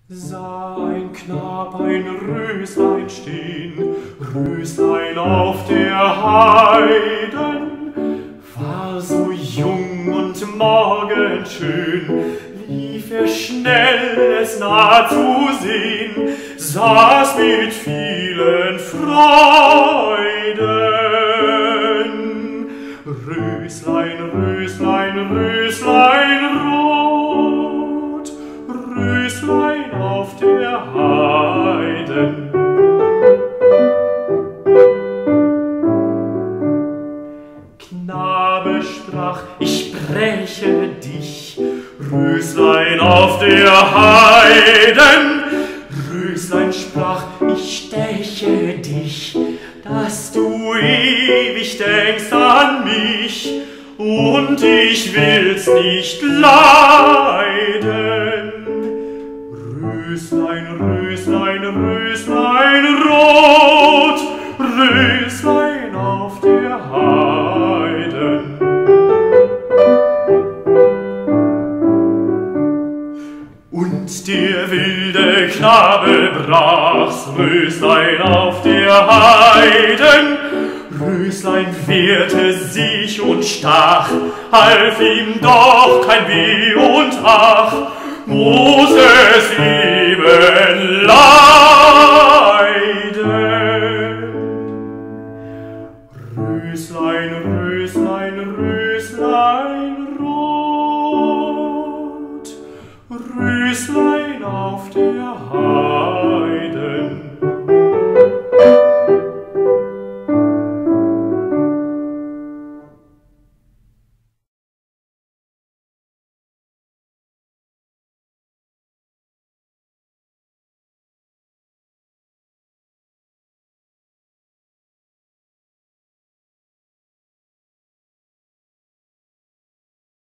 Sah ein Knab ein Röslein stehn, Röslein auf der Heiden, war so jung und morgenschön, lief er schnell, es nah zu sehn, saß mit vielen Freuden. Röslein, Röslein, Röslein rot, Röslein auf der Heiden. Knabe sprach, ich bräche dich, Röslein auf der Heiden. Röslein sprach, ich stäche dich, dass du ewig denkst an mich, und ich will's nicht leiden. Röslein, Röslein, Röslein rot, Röslein auf der Heiden. Und der wilde Knabe brach's Röslein auf der Heiden. Röslein wehrte sich und stach, half ihm doch kein Weh und ach, muss es eben leiden. Röslein, Röslein, Röslein rot, Röslein auf der Heide.